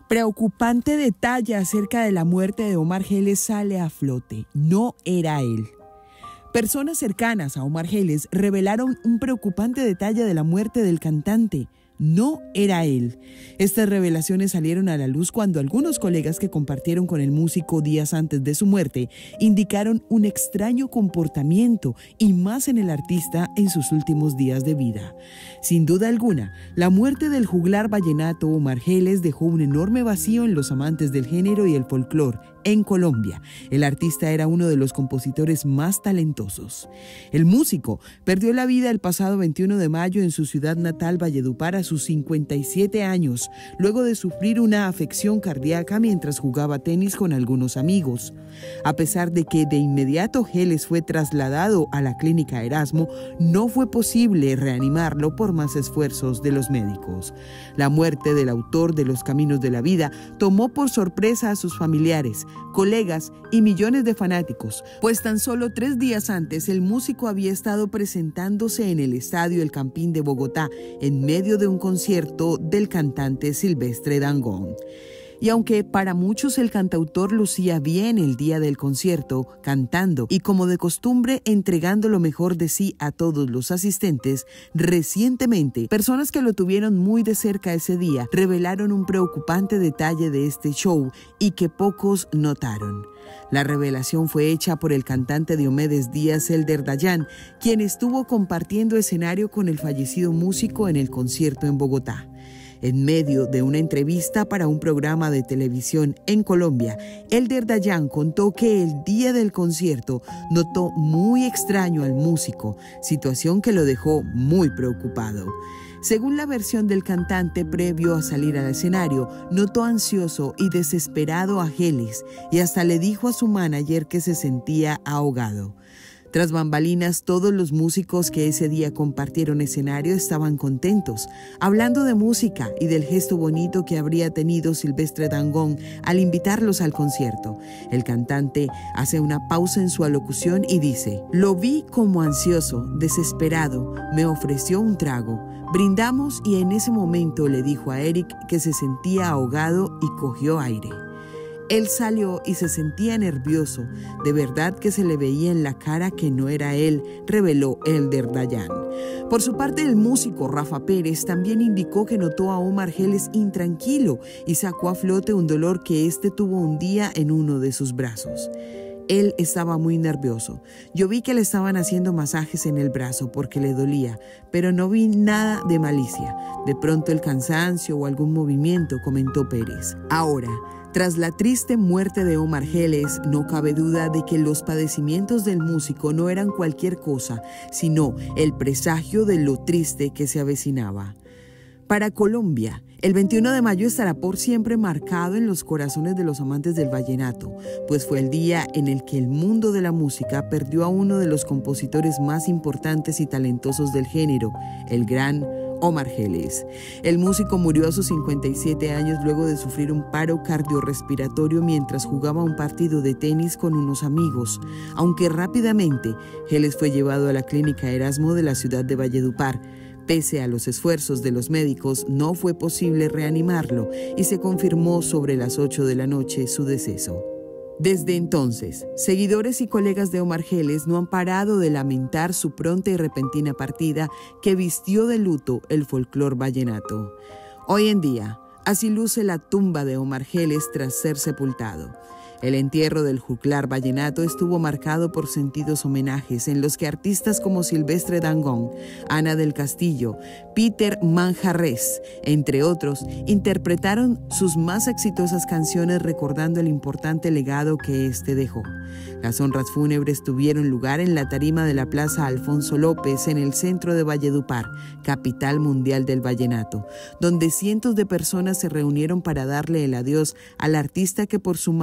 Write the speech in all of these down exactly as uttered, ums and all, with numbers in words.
Preocupante detalle acerca de la muerte de Omar Geles sale a flote. No era él. Personas cercanas a Omar Geles revelaron un preocupante detalle de la muerte del cantante. No era él. Estas revelaciones salieron a la luz cuando algunos colegas que compartieron con el músico días antes de su muerte indicaron un extraño comportamiento y más en el artista en sus últimos días de vida. Sin duda alguna, la muerte del juglar vallenato Omar Geles dejó un enorme vacío en los amantes del género y el folclore en Colombia. El artista era uno de los compositores más talentosos. El músico perdió la vida el pasado veintiuno de mayo en su ciudad natal, Valledupar, a sus cincuenta y siete años, luego de sufrir una afección cardíaca mientras jugaba tenis con algunos amigos. A pesar de que de inmediato Geles fue trasladado a la clínica Erasmo, no fue posible reanimarlo por más esfuerzos de los médicos. La muerte del autor de Los Caminos de la Vida tomó por sorpresa a sus familiares, colegas y millones de fanáticos, pues tan solo tres días antes el músico había estado presentándose en el estadio El Campín de Bogotá en medio de un concierto del cantante Silvestre Dangond. Y aunque para muchos el cantautor lucía bien el día del concierto, cantando y como de costumbre entregando lo mejor de sí a todos los asistentes, recientemente personas que lo tuvieron muy de cerca ese día revelaron un preocupante detalle de este show y que pocos notaron. La revelación fue hecha por el cantante Diomedes Díaz Elder Dayan, quien estuvo compartiendo escenario con el fallecido músico en el concierto en Bogotá. En medio de una entrevista para un programa de televisión en Colombia, Elder Dayan contó que el día del concierto notó muy extraño al músico, situación que lo dejó muy preocupado. Según la versión del cantante, previo a salir al escenario, notó ansioso y desesperado a Geles y hasta le dijo a su manager que se sentía ahogado. Tras bambalinas, todos los músicos que ese día compartieron escenario estaban contentos, hablando de música y del gesto bonito que habría tenido Silvestre Dangond al invitarlos al concierto. El cantante hace una pausa en su alocución y dice: "Lo vi como ansioso, desesperado, me ofreció un trago. Brindamos y en ese momento le dijo a Eric que se sentía ahogado y cogió aire. Él salió y se sentía nervioso, de verdad que se le veía en la cara que no era él", reveló Elder Dayan. Por su parte, el músico Rafa Pérez también indicó que notó a Omar Geles intranquilo y sacó a flote un dolor que éste tuvo un día en uno de sus brazos. Él estaba muy nervioso. Yo vi que le estaban haciendo masajes en el brazo porque le dolía, pero no vi nada de malicia. De pronto el cansancio o algún movimiento, comentó Pérez. Ahora, tras la triste muerte de Omar Geles, no cabe duda de que los padecimientos del músico no eran cualquier cosa, sino el presagio de lo triste que se avecinaba. Para Colombia, el veintiuno de mayo estará por siempre marcado en los corazones de los amantes del vallenato, pues fue el día en el que el mundo de la música perdió a uno de los compositores más importantes y talentosos del género, el gran Omar Geles. El músico murió a sus cincuenta y siete años luego de sufrir un paro cardiorrespiratorio mientras jugaba un partido de tenis con unos amigos, aunque rápidamente Geles fue llevado a la clínica Erasmo de la ciudad de Valledupar. Pese a los esfuerzos de los médicos, no fue posible reanimarlo y se confirmó sobre las ocho de la noche su deceso. Desde entonces, seguidores y colegas de Omar Geles no han parado de lamentar su pronta y repentina partida que vistió de luto el folclor vallenato. Hoy en día, así luce la tumba de Omar Geles tras ser sepultado. El entierro del juglar vallenato estuvo marcado por sentidos homenajes en los que artistas como Silvestre Dangond, Ana del Castillo, Peter Manjarrés, entre otros, interpretaron sus más exitosas canciones recordando el importante legado que éste dejó. Las honras fúnebres tuvieron lugar en la tarima de la Plaza Alfonso López en el centro de Valledupar, capital mundial del vallenato, donde cientos de personas se reunieron para darle el adiós al artista que por su maestría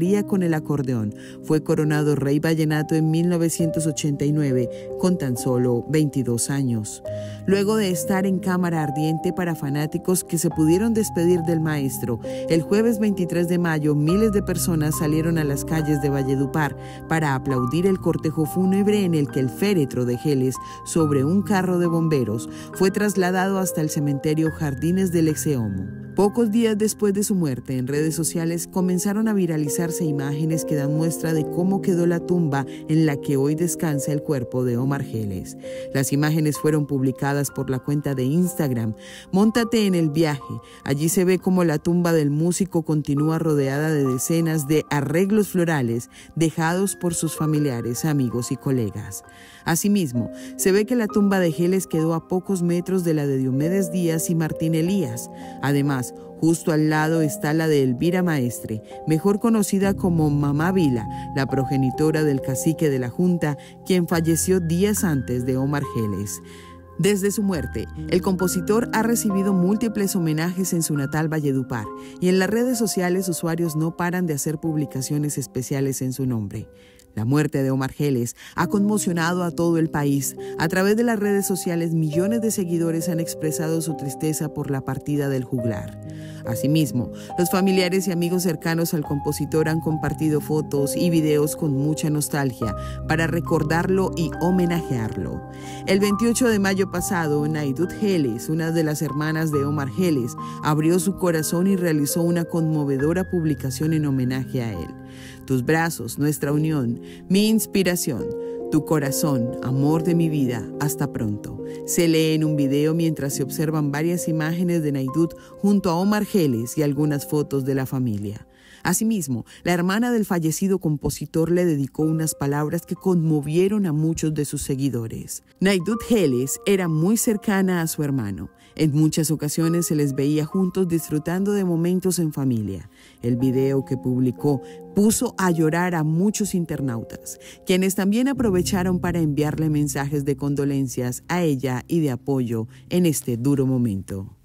María con el acordeón. Fue coronado rey vallenato en mil novecientos ochenta y nueve con tan solo veintidós años. Luego de estar en cámara ardiente para fanáticos que se pudieron despedir del maestro, el jueves veintitrés de mayo miles de personas salieron a las calles de Valledupar para aplaudir el cortejo fúnebre en el que el féretro de Geles, sobre un carro de bomberos, fue trasladado hasta el cementerio Jardines del Exeomo. Pocos días después de su muerte, en redes sociales comenzaron a viralizarse imágenes que dan muestra de cómo quedó la tumba en la que hoy descansa el cuerpo de Omar Geles. Las imágenes fueron publicadas por la cuenta de Instagram Móntate en el viaje. Allí se ve cómo la tumba del músico continúa rodeada de decenas de arreglos florales dejados por sus familiares, amigos y colegas. Asimismo, se ve que la tumba de Geles quedó a pocos metros de la de Diomedes Díaz y Martín Elías. Además, justo al lado está la de Elvira Maestre, mejor conocida como Mamá Vila, la progenitora del cacique de la Junta, quien falleció días antes de Omar Geles. Desde su muerte, el compositor ha recibido múltiples homenajes en su natal Valledupar y en las redes sociales usuarios no paran de hacer publicaciones especiales en su nombre. La muerte de Omar Geles ha conmocionado a todo el país. A través de las redes sociales, millones de seguidores han expresado su tristeza por la partida del juglar. Asimismo, los familiares y amigos cercanos al compositor han compartido fotos y videos con mucha nostalgia para recordarlo y homenajearlo. El veintiocho de mayo pasado, Naidut Geles, una de las hermanas de Omar Geles, abrió su corazón y realizó una conmovedora publicación en homenaje a él. Tus brazos, nuestra unión, mi inspiración, tu corazón, amor de mi vida, hasta pronto. Se lee en un video mientras se observan varias imágenes de Naidut junto a Omar Geles y algunas fotos de la familia. Asimismo, la hermana del fallecido compositor le dedicó unas palabras que conmovieron a muchos de sus seguidores. Naidut Geles era muy cercana a su hermano. En muchas ocasiones se les veía juntos disfrutando de momentos en familia. El video que publicó puso a llorar a muchos internautas, quienes también aprovecharon para enviarle mensajes de condolencias a ella y de apoyo en este duro momento.